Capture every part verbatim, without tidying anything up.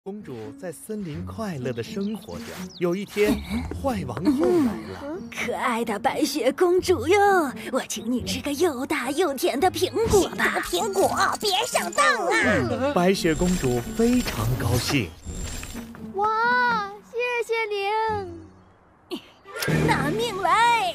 公主在森林快乐地生活着。有一天，坏王后来了。 可爱的白雪公主哟，我请你吃个又大又甜的苹果吧。 苹果，别上当啊！ 白雪公主非常高兴。 哇，谢谢您！ 拿命来！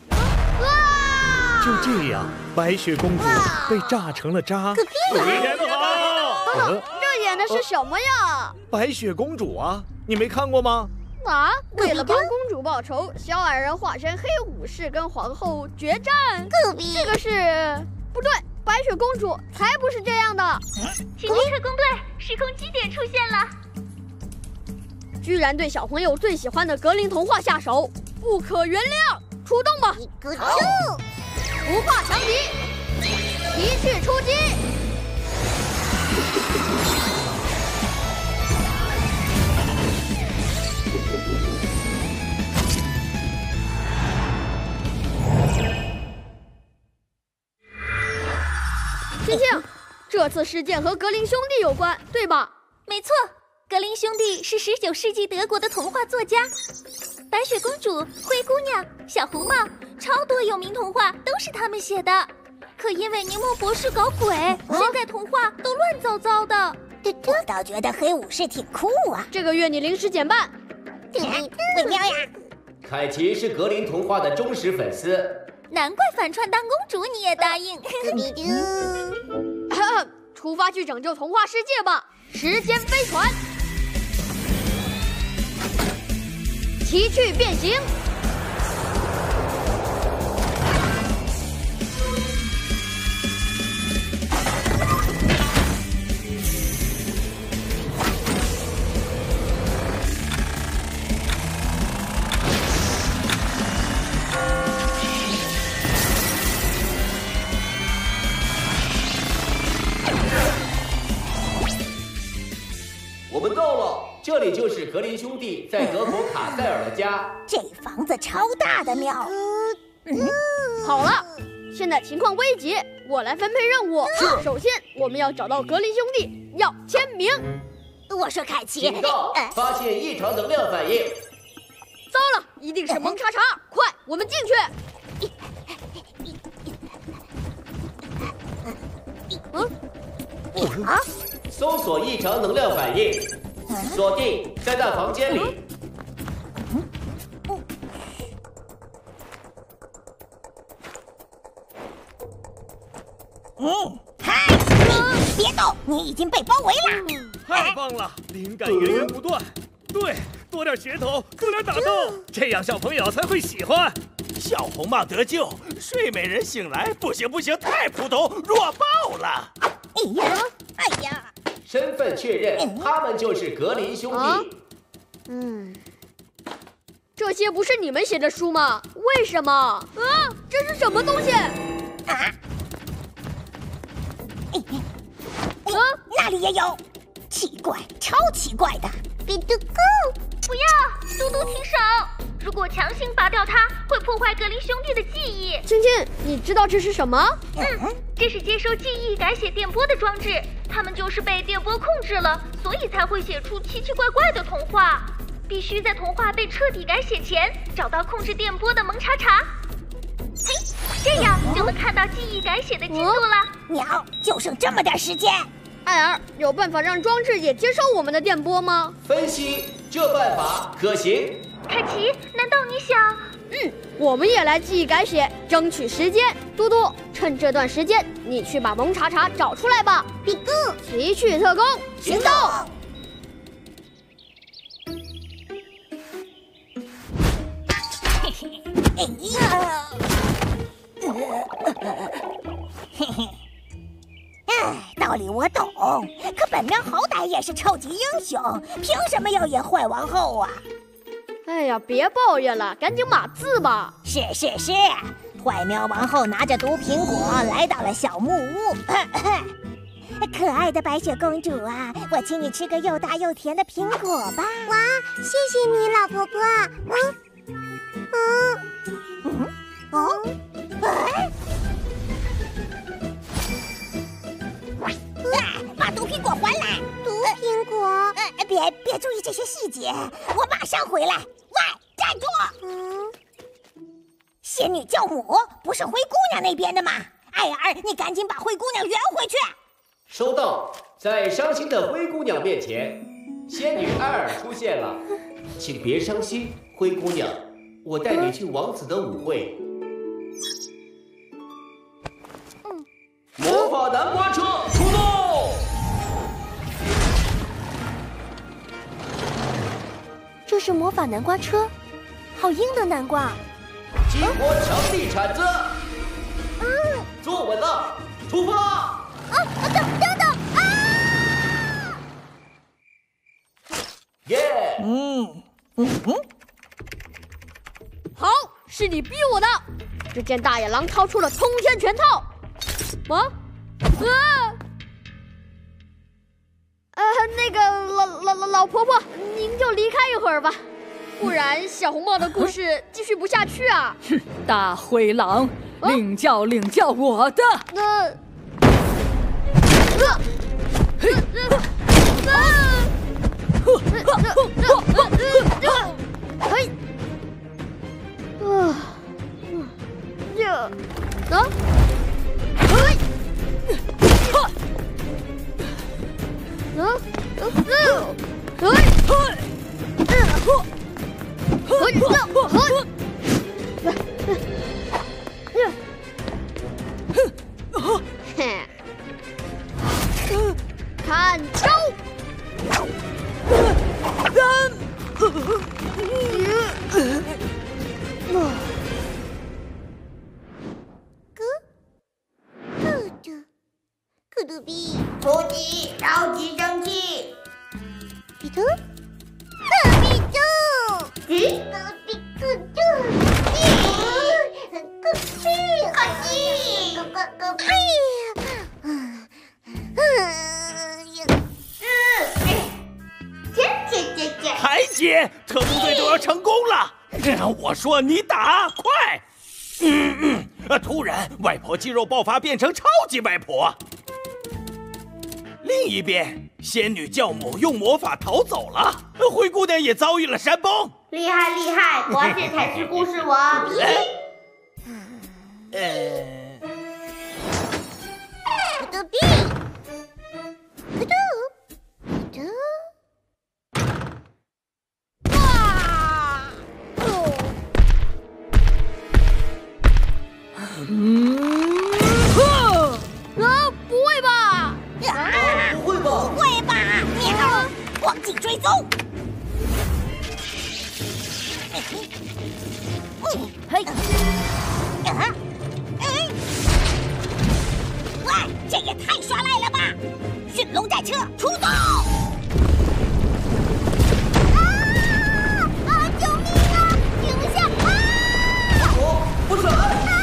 就这样，白雪公主被炸成了渣。 主人好！ 等等，这演的是什么呀？ 白雪公主啊，你没看过吗？ 啊！为了帮公主报仇，小矮人化身黑武士跟皇后决战。这个是不对，白雪公主才不是这样的。 请军特工队，时空基点出现了。 居然对小朋友最喜欢的格林童话下手，不可原谅！出动吧！ 好， 不怕强敌，一去出击！青青，这次事件和格林兄弟有关，对吧？ 没错，格林兄弟是十九世纪德国的童话作家。白雪公主、灰姑娘、小红帽，超多有名童话都是他们写的。可因为柠檬博士搞鬼，现在童话都乱糟糟的。 我倒觉得黑武士挺酷啊！ 这个月你临时减半。 鬼喵呀！ 凯奇是格林童话的忠实粉丝， 难怪反串当公主你也答应。 出发去拯救童话世界吧！时间飞船，奇趣变形。 我们到了，这里就是格林兄弟在德国卡塞尔的家。 这房子超大的喵！ 嗯，好了，现在情况危急，我来分配任务。 是。 首先，我们要找到格林兄弟，要签名。 我说凯奇， 警告！发现异常能量反应。 糟了，一定是蒙查查！快，我们进去。 嗯？啊？ 搜索异常能量反应，锁定在那房间里。 嗯，嗨，你别动，你已经被包围了。 太棒了，灵感源源不断。对，多点噱头，多点打斗，这样小朋友才会喜欢。小红帽得救，睡美人醒来，不行不行，太普通，弱爆了。 哎呀，哎呀！ 身份确认，他们就是格林兄弟。 啊、嗯，这些不是你们写的书吗？为什么？啊，这是什么东西？啊？ 啊，那里也有，奇怪，超奇怪的。 比嘟咕，不要，嘟嘟停手！如果强行拔掉它，会破坏格林兄弟的记忆。 青青，你知道这是什么？ 嗯，这是接收记忆、改写电波的装置。他们就是被电波控制了，所以才会写出奇奇怪怪的童话。必须在童话被彻底改写前，找到控制电波的蒙查查。嘿，这样就能看到记忆改写的进度了。 鸟，就剩这么点时间。 艾尔，有办法让装置也接收我们的电波吗？ 分析，这办法可行。 凯奇，难道你想？ 嗯，我们也来记忆改写，争取时间。嘟嘟，趁这段时间，你去把蒙查查找出来吧。 比咕， 奇趣特工，行动！ 嘿嘿，哎呀，嘿嘿，哎，道理我懂，可本喵好歹也是超级英雄，凭什么要演坏王后啊？ 哎呀，别抱怨了，赶紧码字吧。 是是是，坏喵王后拿着毒苹果来到了小木屋。可爱的白雪公主啊，我请你吃个又大又甜的苹果吧。 哇，谢谢你，老婆婆。嗯嗯嗯哦，哎，把毒苹果还来！ 毒苹果？ 呃别别注意这些细节，我马上回来。喂，站住！嗯，仙女教母不是灰姑娘那边的吗？艾尔，你赶紧把灰姑娘圆回去。 收到。在伤心的灰姑娘面前，仙女艾尔出现了，请别伤心，灰姑娘，我带你去王子的舞会。嗯，魔法南瓜车出动！ 这是魔法南瓜车，好硬的南瓜！ 激活强力铲子，嗯，坐稳了，出发！ 啊，等等等啊！ 耶！ 嗯嗯嗯，好，是你逼我的。只见大野狼掏出了通天拳套。啊啊！呃，那个老老老老婆婆，您就离开一会儿吧，不然小红帽的故事继续不下去啊！ 哼，大灰狼，啊、领教领教我的。 那。呃嘿，啊！嘿，啊，这，啊，嘿，啊，啊，啊，嘿，嘿，嘿。看招！ 咕咕嘟咕嘟比，不急，着急生气。比嘟，咕比嘟，咦，咕比咕嘟，咦，咕比，咕比，咕咕咕比。嗯嗯呀，嗯，姐姐姐姐， 还接，特工队都要成功了。我说你打快！嗯嗯，突然，外婆肌肉爆发，变成超级外婆。另一边，仙女教母用魔法逃走了，灰姑娘也遭遇了山崩。 厉害厉害，果然这才是故事王。 呃， 咕嘟比，咕嘟咕嘟。 嗯， 啊，不会吧？ 啊， 不会吧？ 不会吧？喵！光景追踪。嗯，嘿，啊，哎，喂，这也太耍赖了吧！驯龙战车出动！啊啊！救命啊！停下！啊！ 我不闪！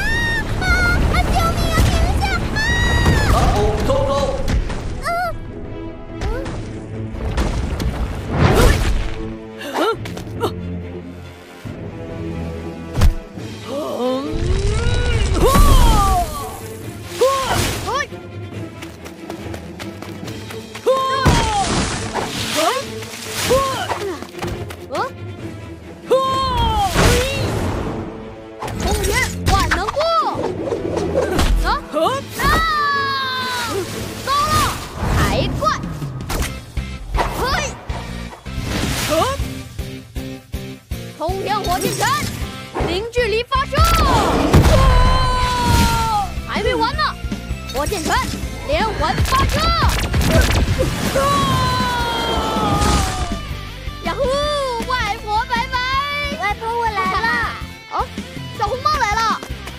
走走。 空天万能步！啊啊！糟了，海怪！嘿，通天火箭拳，零距离发射！还没完呢，火箭拳连环发射！呀呼，外婆拜拜！ 外婆，我来了。 哦，小红帽来了。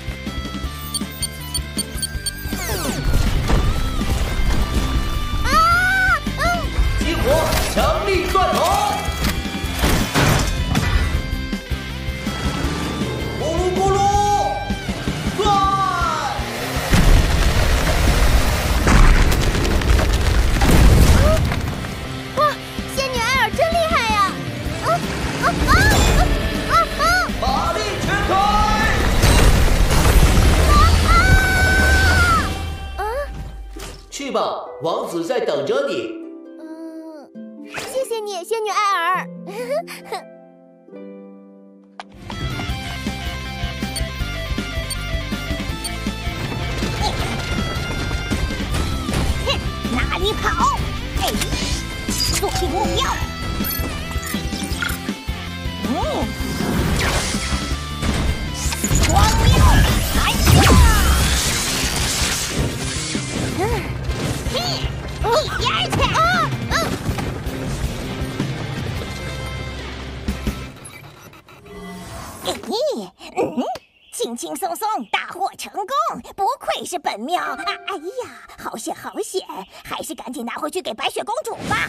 激活强力钻头，咕噜咕噜钻！ 哇，仙女艾尔真厉害呀！啊啊啊啊啊！ 法力全开！ 啊啊！ 去吧，王子在等着你。 谢谢你， 仙女艾尔。哪里跑？哎，锁定目标。嗯，光耀来呀！嗯，嘿，一边去！啊，嗯。嘿，嗯。轻轻松松，大获成功，不愧是本庙啊！哎呀，好险好险，还是赶紧拿回去给白雪公主吧。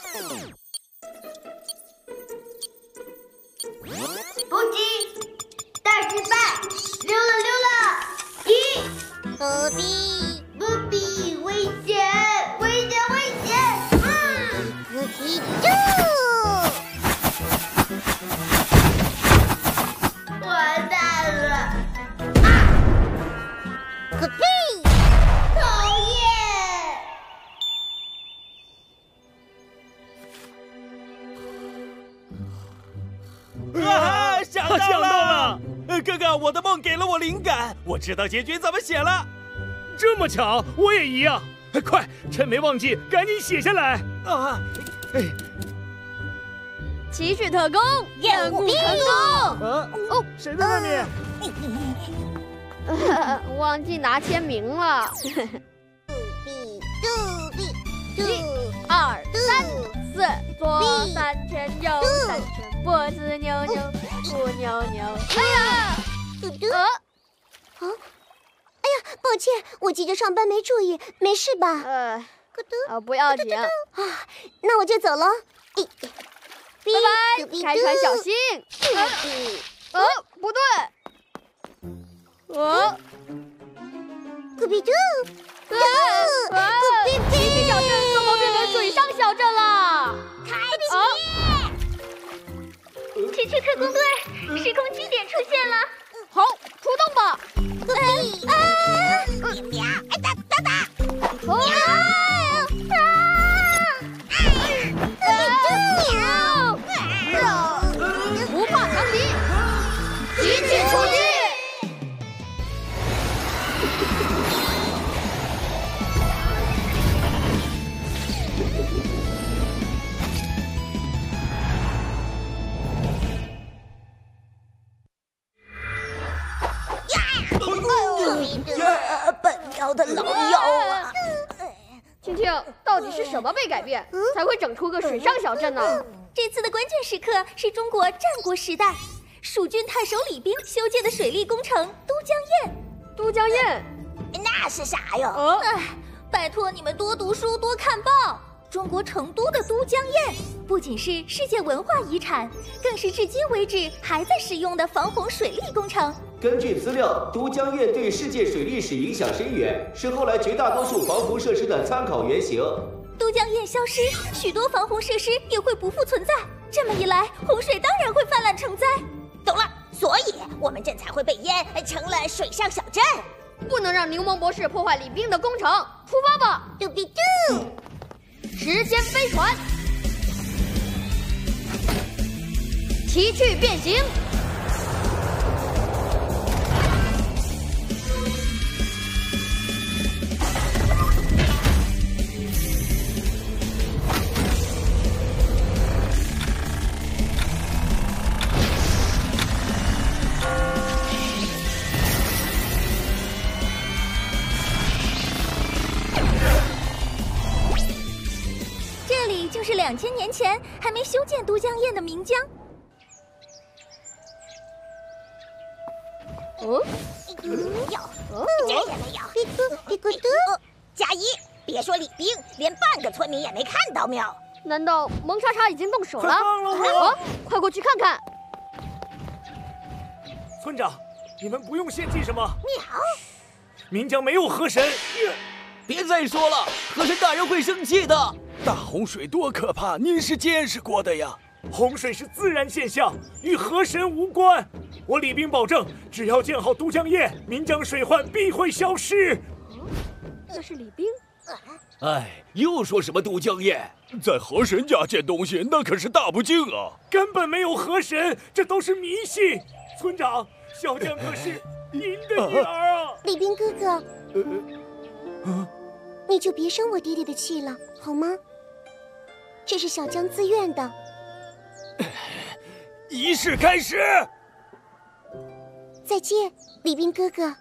不急，大失败，溜了溜了，咦，不必不必，危险危险危险！嗯，不急住。完蛋了！啊！可屁！讨厌！啊！想到了！想到了！哥哥，我的梦给了我灵感，我知道结局怎么写了。这么巧，我也一样。快，趁没忘记，赶紧写下来。啊！哎。 奇趣特工，任务成功！ 啊哦，谁在外面？ 呃、忘记拿签名了。 杜比杜比， 一、二、三、四，左三圈，右三圈，脖子扭扭，不扭扭。哎呀！ 嘟嘟。啊啊！哎呀，抱歉，我急着上班没注意，没事吧？ 呃， 咕嘟啊，不要紧。啊， 那我就走了。咦。 拜拜，开船小心！呃，哦，不对，哦， 咕比嘟， 啊，咕比比，奇趣小镇怎么变成水上小镇了？ 开启！奇趣特工队，时空基点出现了。 好，出动吧！ 咕比啊！喵！哎，打打打！ 喵！不怕强敌，奇趣出击！ 呀！本庙的老妖啊！ 青青，到底是什么被改变，才会整出个水上小镇呢？ 这次的关键时刻是中国战国时代，蜀郡太守李冰修建的水利工程都江堰。 都江堰， 那是啥哟？ 哦， 哎，拜托你们多读书，多看报。中国成都的都江堰不仅是世界文化遗产，更是至今为止还在使用的防洪水利工程。 根据资料，都江堰对世界水利史影响深远，是后来绝大多数防洪设施的参考原型。 都江堰消失，许多防洪设施也会不复存在。这么一来，洪水当然会泛滥成灾。 懂了，所以我们镇才会被淹，成了水上小镇。 不能让柠檬博士破坏李冰的工程，出发吧！ 嘟比嘟， 时间飞船，奇趣变形。 是两千年前还没修建都江堰的岷江。 哦， 有，这也没有。比咕比咕嘟，加一，别说李冰，连半个村民也没看到没有？ 难道蒙查查已经动手了？ 快放了我！ 啊，快过去看看。 村长，你们不用献祭什么。 喵！ 岷江没有河神。 别再说了，河神大人会生气的。大洪水多可怕，您是见识过的呀。 洪水是自然现象，与河神无关。我李冰保证，只要建好都江堰，岷江水患必会消失。 那是李冰。 哎，又说什么都江堰？ 在河神家捡东西那可是大不敬啊！ 根本没有河神，这都是迷信。村长，小江可是您的女儿啊！ 李冰哥哥，呃，你就别生我爹爹的气了，好吗？这是小江自愿的。 仪式开始。 再见，李冰哥哥。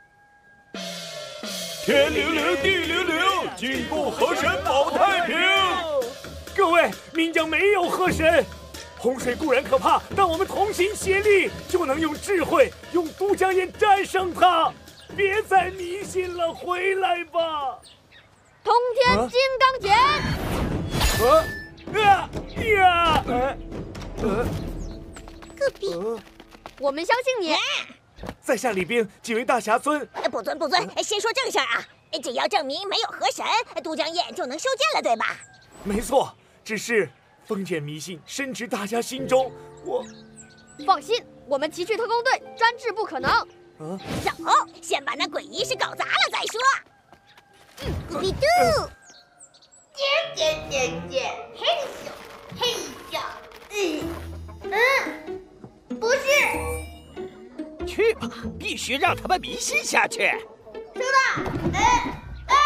天灵灵，地灵灵，进步河神保太平。 各位，岷江没有河神，洪水固然可怕，但我们同心协力，就能用智慧，用都江堰战胜它。别再迷信了，回来吧！ 通天金刚剪。 啊啊呀！呃呃，隔壁， 我们相信你。 在下李冰，几位大侠尊。 不尊不尊，先说正事儿啊！只要证明没有河神，都江堰就能修建了，对吧？ 没错，只是封建迷信深植大家心中，我放心，我们奇趣特工队专治不可能。 啊，走，先把那鬼仪式搞砸了再说。 嗯，咕比嘟， 点点点点，嘿咻嘿咻，嗯嗯，不是。 去吧，必须让他们迷信下去。 收到。哎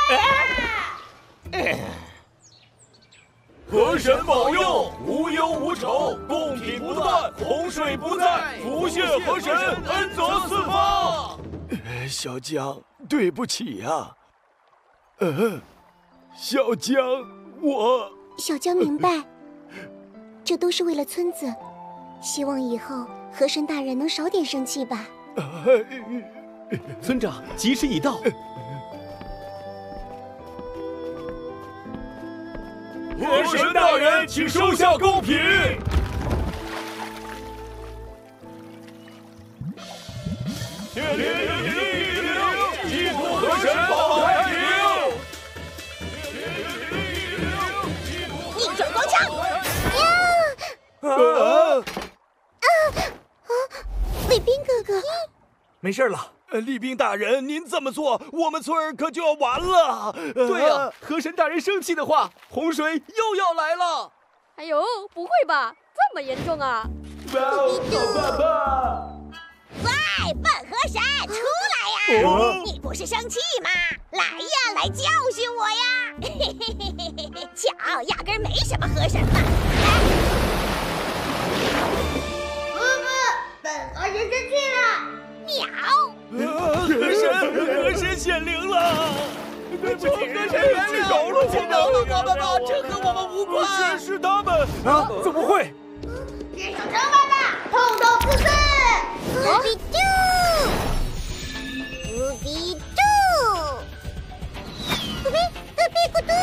哎！ 河神保佑，无忧无愁，贡品不断，洪水不再，福谢河神，恩泽四方。小江，对不起呀、啊。呃，小江，我…… 小江明白，这都是为了村子，希望以后河神大人能少点生气吧。 村长，吉时已到。 河神大人，请收下贡品。天灵灵，地灵灵，祭祖河神保太平。 逆转光枪！ 呀！啊啊啊！李冰哥哥， 没事了。 呃，厉兵大人，您这么做，我们村儿可就要完了。 呃、对呀、啊，河神大人生气的话，洪水又要来了。 哎呦，不会吧，这么严重啊！ 好爸爸！ 喂，笨河神，出来呀！哦、你不是生气吗？来呀，来教训我呀！嘿嘿嘿嘿嘿嘿，巧，压根没什么河神嘛。 不不，笨河神生气了。 喵！ 河神，河神显灵了！ 对不起，河神原谅，饶了我们吧，这和我们无关。 是是他们啊？怎么会？ 接受惩罚吧，痛痛刺刺！ 咕比嘟，咕比嘟，咕比咕比咕嘟，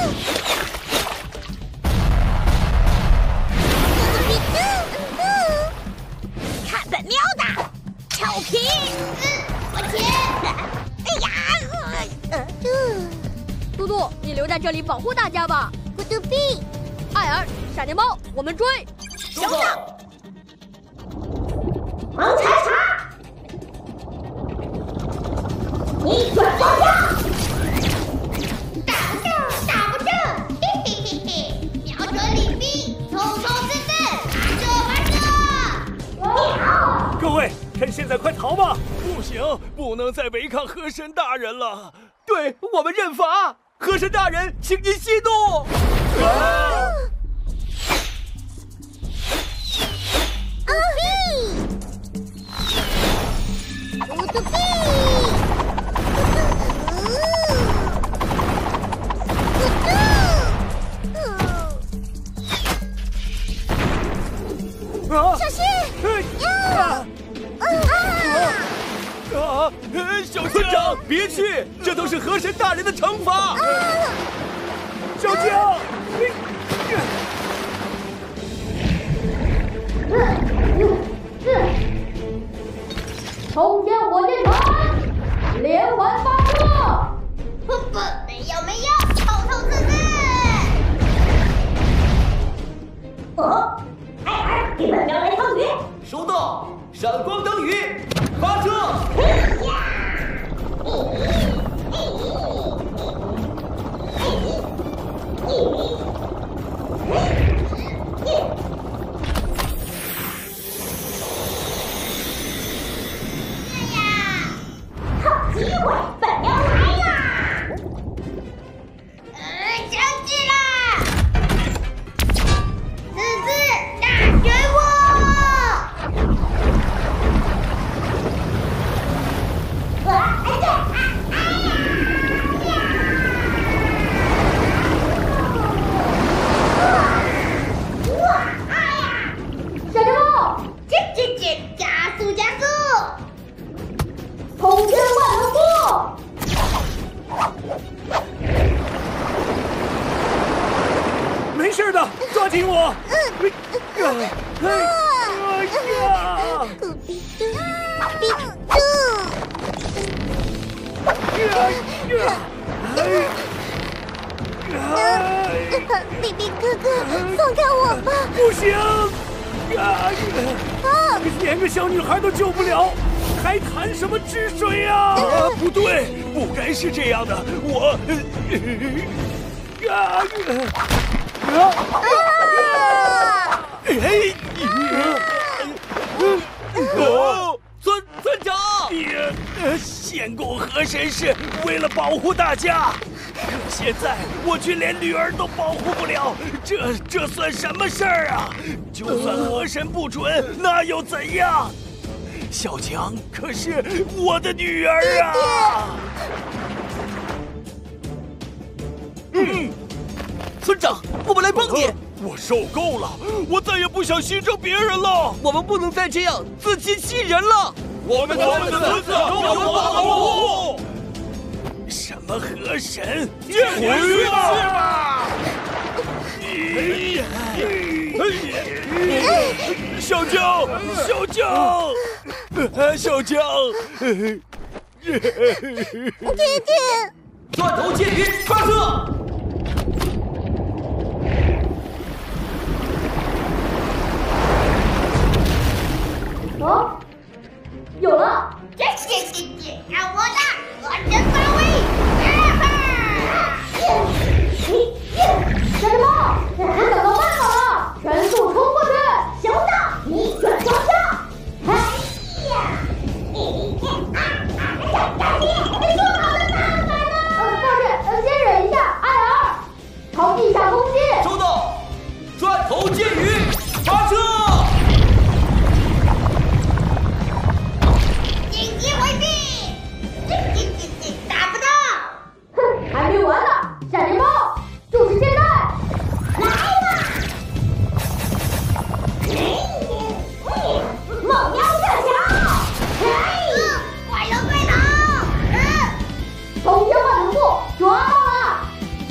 咕比嘟嘟， 看本喵的，臭皮！ 我切！ 哎呀！ 呃，嘟嘟嘟，你留在这里保护大家吧。 咕嘟比， 艾尔，闪电猫，我们追！ 收到。 猛踩踩！逆转光枪！打不中，打不中！嘿嘿嘿嘿！瞄准李冰，冲冲刺刺，玩着玩着！喵！ 各位，趁现在快逃吧！ 不行，不能再违抗河神大人了。 对我们认罚，河神大人，请您息怒。啊！ 啊嘿！咕嘟比，咕嘟， 啊！ 小心！ 呀！ 啊啊！ 啊！小村长，别去，这都是河神大人的惩罚。 啊！ 小江，你。 冲天火箭拳，连环发射！ 不不，没有没有，痛痛刺刺！ 哦，艾尔，给本喵来条鱼。 收到，闪光灯鱼，发射！ 古比嘟，比嘟。比比哥哥，放开我吧！ 不行！啊！连个小女孩都救不了，还谈什么治水呀？ 啊，不对，不该是这样的。我，啊啊！哎， 哦，村村长， 献供河神是为了保护大家，可现在我却连女儿都保护不了，这这算什么事儿啊？就算河神不准，那又怎样？小强可是我的女儿啊！ 嗯，村长，我们来帮你。 我受够了，我再也不想牺牲别人了。 我们不能再这样自欺欺人了。 我们咱们的村子都有保护。什么河神？回去吧！小江，小江，小江， 爹爹， 钻头剑云发射！ 哦，有了！ 这这这这，让我的河神发威！ 小猫，不想到办法了，全速冲过去！ 熊大，你转双下！哎呀！大爹，说好的办法呢？ 呃，大人，先忍一下，艾尔，朝地下攻击！ 收到，钻头剑雨发射！ 紧急回避！这这这这打不到！ 哼，还没完呢！闪电炮，就是现在！ 来吧！猛妖下桥！哎，快了快了！嗯， 从天换成布，抓到了！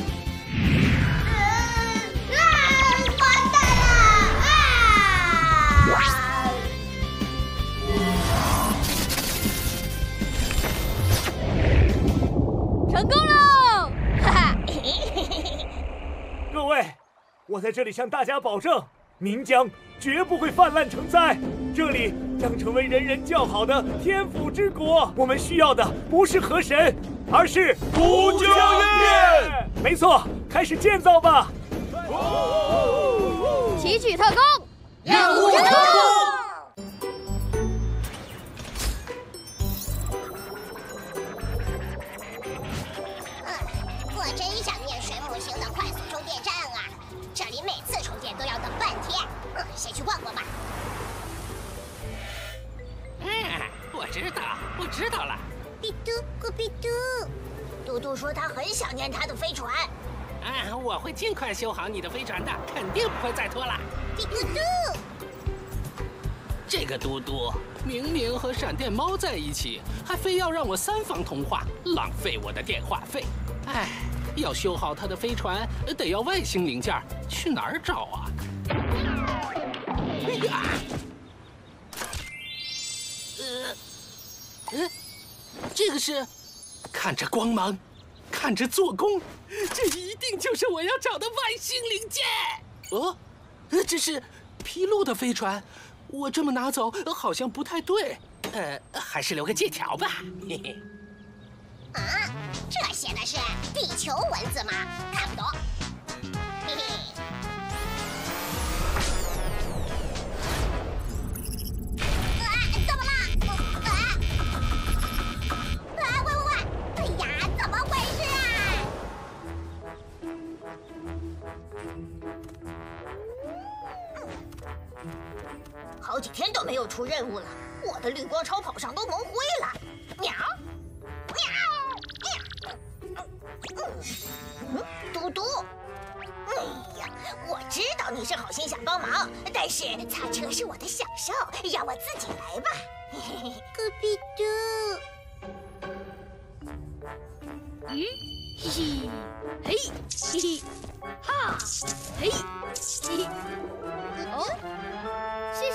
嗯啊，完蛋了！啊！ 成功喽！哈哈！ 各位，我在这里向大家保证，岷江绝不会泛滥成灾，这里将成为人人叫好的天府之国。我们需要的不是河神，而是都江堰。没错，开始建造吧！ 奇取特工， 任务成功！我真想念水母型的快速充电站啊！这里每次充电都要等半天。嗯，先去问问吧。 嗯，我知道，我知道了。 比嘟，咕比嘟。嘟嘟说他很想念他的飞船。 啊，我会尽快修好你的飞船的，肯定不会再拖了。 比嘟嘟。 这个嘟嘟明明和闪电猫在一起，还非要让我三方通话，浪费我的电话费。哎，要修好他的飞船，得要外星零件，去哪儿找啊？哎呀，呃，嗯，这个是，看着光芒，看着做工，这一定就是我要找的外星零件。哦，这是披露的飞船。我这么拿走好像不太对，呃，还是留个借条吧。嘿嘿。 啊，这写的是地球文字吗？看不懂。嘿嘿。啊，怎么了？啊！啊！喂喂喂！哎呀，怎么回事啊？ 好几天都没有出任务了，我的绿光超跑上都蒙灰了。喵，喵，嗯，嘟嘟，哎呀，我知道你是好心想帮忙，但是擦车是我的享受，让我自己来吧。咕比嘟， 嗯，嘿嘿，嘿，嘿嘿，哈，嘿，嘿嘿，哦。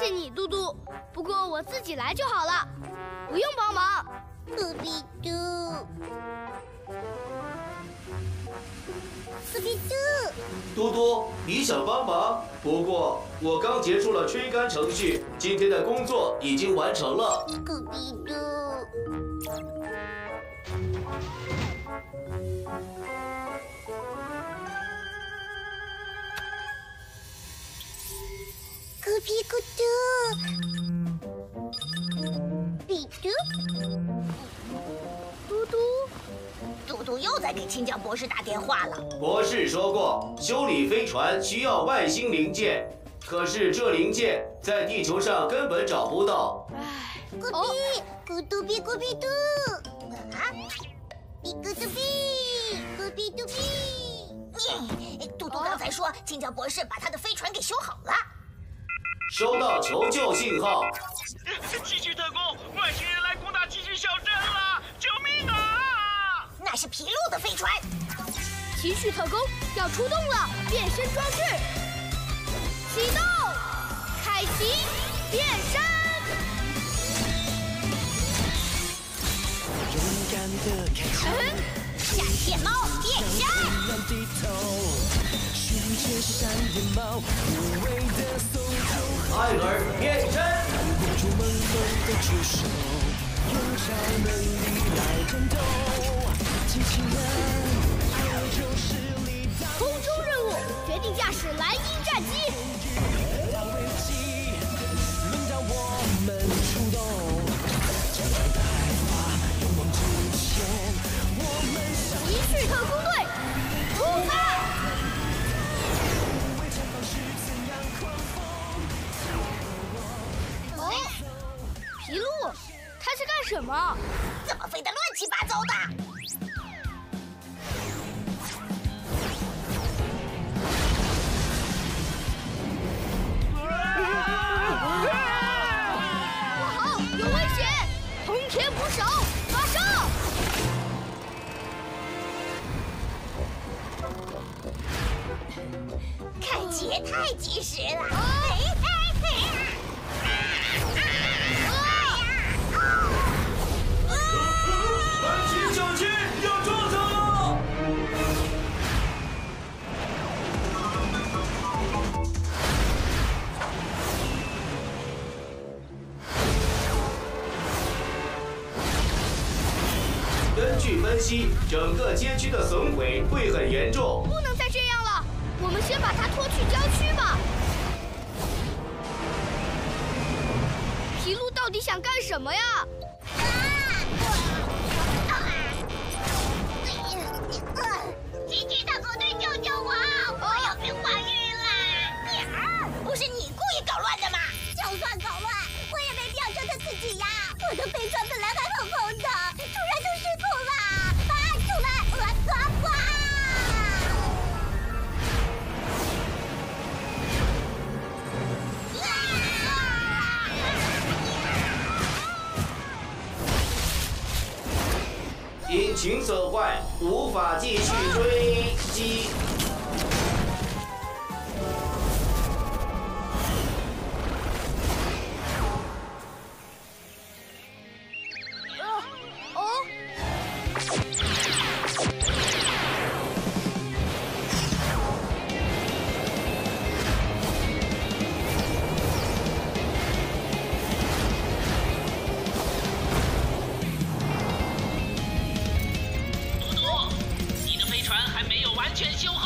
谢你，嘟嘟。不过我自己来就好了，不用帮忙。 科比嘟，科比嘟， 嘟嘟，你想帮忙？不过我刚结束了吹干程序，今天的工作已经完成了。 科比嘟。咕比咕嘟，比嘟， 嘟嘟，嘟嘟又在给青椒博士打电话了。 博士说过，修理飞船需要外星零件，可是这零件在地球上根本找不到。 唉， 咕比，咕嘟比咕比嘟，啊，比咕嘟比，咕比嘟比。 嘟嘟刚才说，青椒博士把他的飞船给修好了。 收到求救信号！ 奇趣特工，外星人来攻打奇趣小镇了！救命啊！ 那是皮路的飞船。 奇趣特工要出动了，变身装置启动，开启变身。 嗯，闪电猫变身。 艾尔变身。 空中任务，决定驾驶蓝鹰战机。轮到我们出动，将将开发，勇往直前。我们奇趣特工队出发。哦，皮路，他是干什么？ 怎么飞得乱七八糟的？ 不好，有危险！铜铁捕手，马上！ 看起也太及时了。 本期小七要撞上了！根据分析，整个街区的损毁会很严重。 不能再这样了，我们先把它拖去郊区吧。皮路到底想干什么呀？ 奇趣特工队，救救我！我要被怀孕啦！ 不是你故意搞乱的吗？ 就算搞乱，我也没吊车的自己呀！我的飞船本来还红红的，突然就失控了！啊，出来！啊啊啊！ 引擎损坏，无法继续追击。 哦， 嘟嘟，你的飞船还没有完全修好。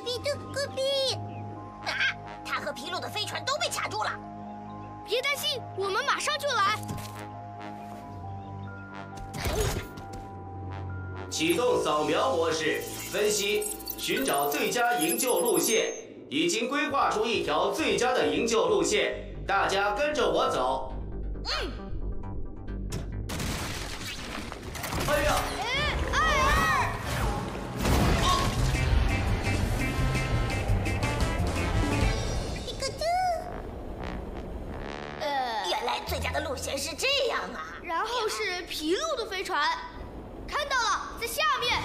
比的，隔壁。啊！它和皮鲁的飞船都被卡住了。 别担心，我们马上就来。 启动扫描模式，分析，寻找最佳营救路线。已经规划出一条最佳的营救路线，大家跟着我走。 嗯。 哎呀！ 艾尔！ 皮卡丘。呃，原来最佳的路线是这样啊。 然后是皮鲁的飞船，看到了，在下面。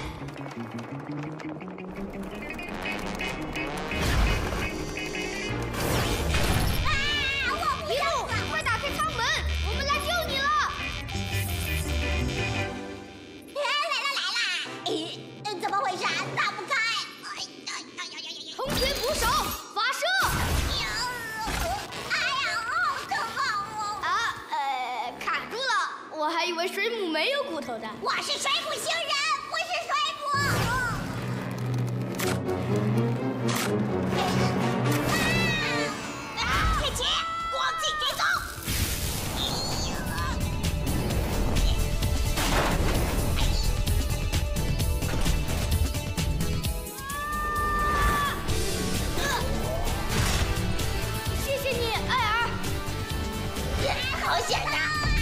我还以为水母没有骨头的。 我是水母星人，不是水母。啊！铁骑，光进追踪。 谢谢你，艾尔。 好险呐！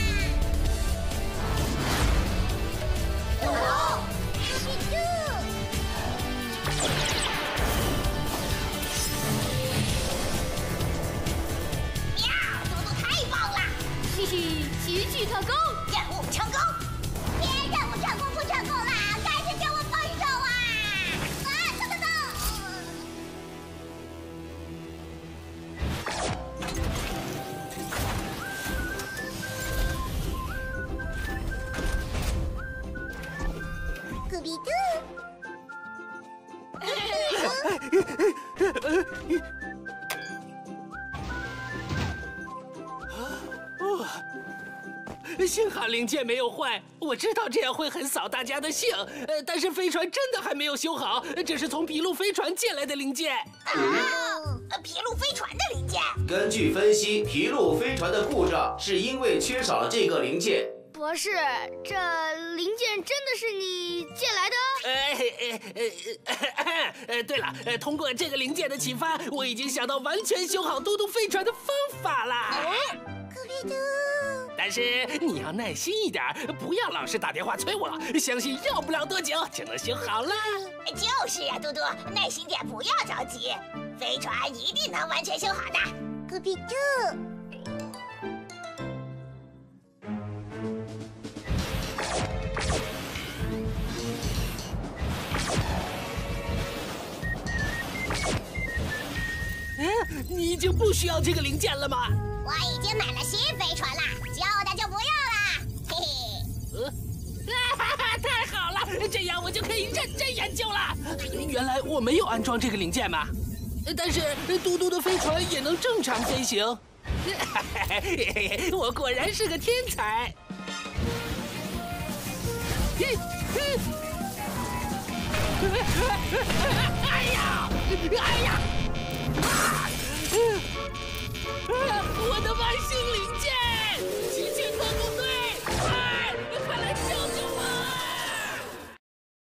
奇迹特工， 任务成功！别任务成功不成功啦，赶紧给我帮手啊！啊，等等等！隔壁的。 幸好零件没有坏，我知道这样会很扫大家的兴。呃，但是飞船真的还没有修好，这是从皮路飞船借来的零件。 啊，皮路飞船的零件。 根据分析，皮路飞船的故障是因为缺少了这个零件。 博士，这零件真的是你借来的？ 呃呃呃呃，对了，呃，通过这个零件的启发，我已经想到完全修好嘟嘟飞船的方法啦。 隔壁的。 但是你要耐心一点，不要老是打电话催我，相信要不了多久就能修好了。 就是呀、啊，嘟嘟，耐心点，不要着急，飞船一定能完全修好的。隔壁这。 嗯，你已经不需要这个零件了吗？ 我已经买了新飞船了，旧的就不要了，嘿嘿。 呃，哈哈，太好了，这样我就可以认真研究了。原来我没有安装这个零件嘛，但是嘟嘟的飞船也能正常飞行。我果然是个天才。嘿嘿